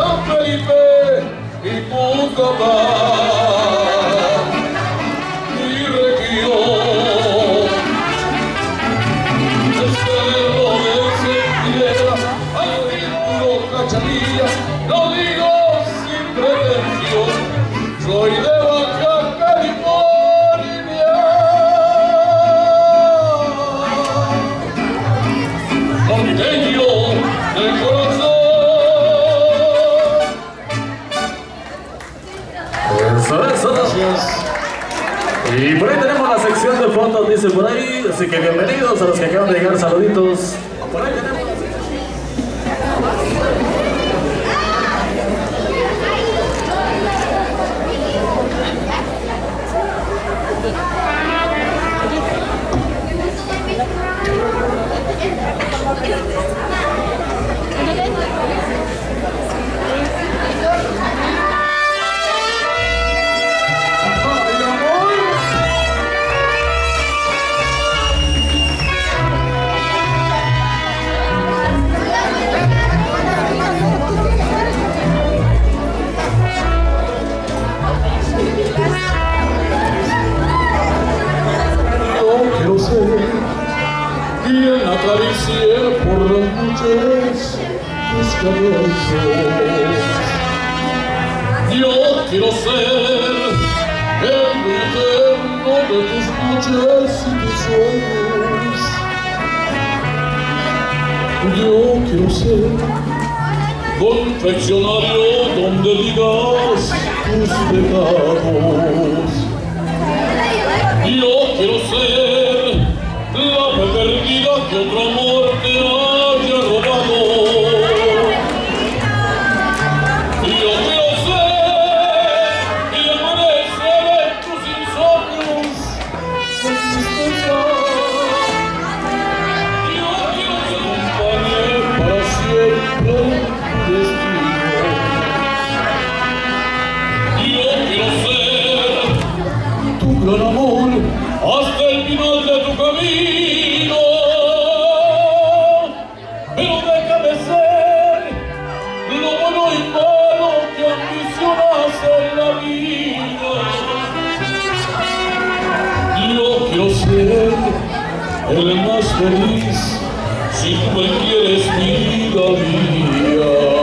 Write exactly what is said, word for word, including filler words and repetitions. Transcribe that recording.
San Felipe y Tucumán, mi región, el cerro de Centinela, al ritmo Cachanilla, lo digo sin pretensión, soy de Baja California, norteño de corazón. Eso, eso. Y por ahí tenemos la sección de fotos, dice por ahí, así que bienvenidos a los que acaban de llegar, saluditos. Por ahí tenemos la sección. Quien acaricie por las noches tus cabellos. Yo quiero ser el eterno de tus noches y tus sueños. Yo quiero ser confeccionario donde digas tus pecados. Yo quiero ser la fe perdida que otro amor te haya robado. Yo quiero ser el amanecer en tus insomnios con tristeza. Yo quiero ser compañero para siempre tu destino. Yo quiero ser tu gran amor hasta el final de tu camino, pero déjame ser lo bueno y malo que ambicionas en la vida. Yo quiero ser el más feliz si tú me quieres, vida mía.